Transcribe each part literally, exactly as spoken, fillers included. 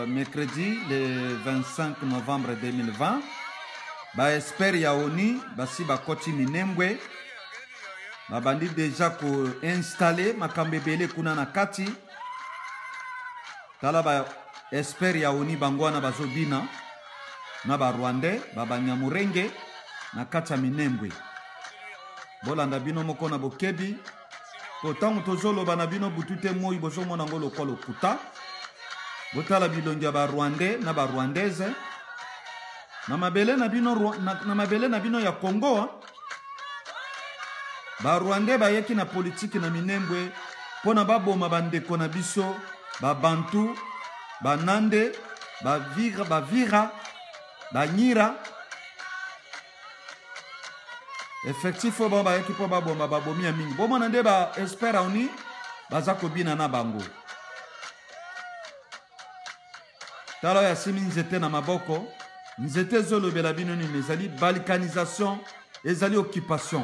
mercredi le vingt-cinq novembre deux mille vingt ba espère ya oni basi bakoti minembwe babandi déjà ko installer makambebele kuna na kati tala ba espère ya oni bangwana bazobina na ba Rwandais babanyamurenge na kati ya minembwe bolanda bino moko na bokebi potango tozolo bana bino butute moi bozomona ngolo kwa lokuta botala bilongi ya ba Rwandais na ba Rwandaise na mabele na bino na, na mabele na bino ya Congo ba Rwandais bayeki na politique na minembwe pona baboma bandeko na biso ba Bantu ba Nande ba Vira ba Vira ba Nyira effectif bon ba yeki po baboma babomi ya mingi bomona nde ba espera oni baza kobina na bango tala ya simi nzete na maboko nzete zolobela bino ni ezali balkanisation ezali occupation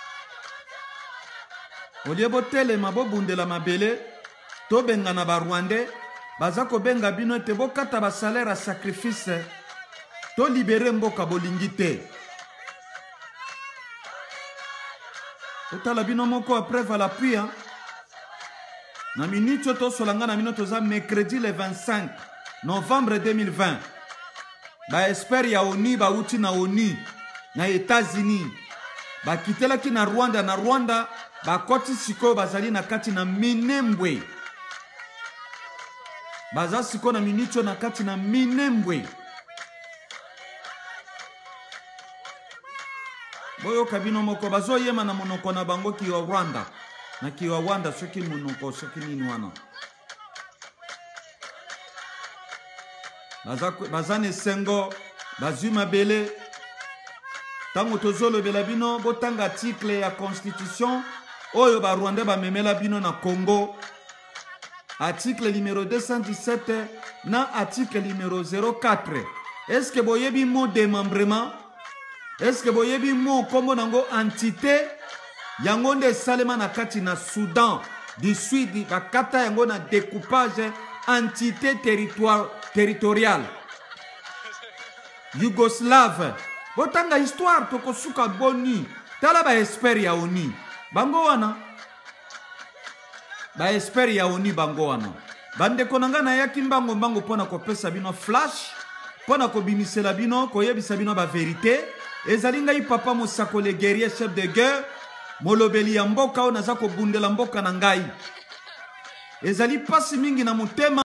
olie botelema bobundela mabele tobenga na ba Rwandais baza kobenga bino ete bokata ba salaire à sacrifice to libere mboka bolingi te otala bino moko après va l'appui na minute to solanga na minute za mercredi le vingt-cinq novembre deux mille vingt ba espère ya oni ba uti na oni na États-Unis ba kitela ki na Rwanda na Rwanda ba koti siko bazali na kati na minembwe baza siko na minute na kati na minembwe boyo kabino moko bazo yema na monoko na bango ki wa Rwanda na ki wa Rwanda soki monoko soki nini wana baza bazane sengo bazuma bele tango tozolo bela bino botanga article ya constitution oyo ba Rwanda ba memela bino na Congo article numéro deux cent dix-sept na article numéro zéro quatre est-ce que boyebi mot démembrement est-ce que boyebi mot kombo nango entité yango nde salema na kati na Soudan du Sud bakata yango na découpage entité territoire territoriale Yougoslave botanga histoire tokosuka boni tala ba espère ya oni bango wana ba espère ya oni bango wana bande konanga na yaki mbango mbango pona kopesa bino flash pona kobimisela bino koyebisa bino ba vérité ezali ngai papa Mosako le guerrier chef de guerre molobeli ya mboka o naza kobundela mboka na ngai ezali pasi mingi na mutema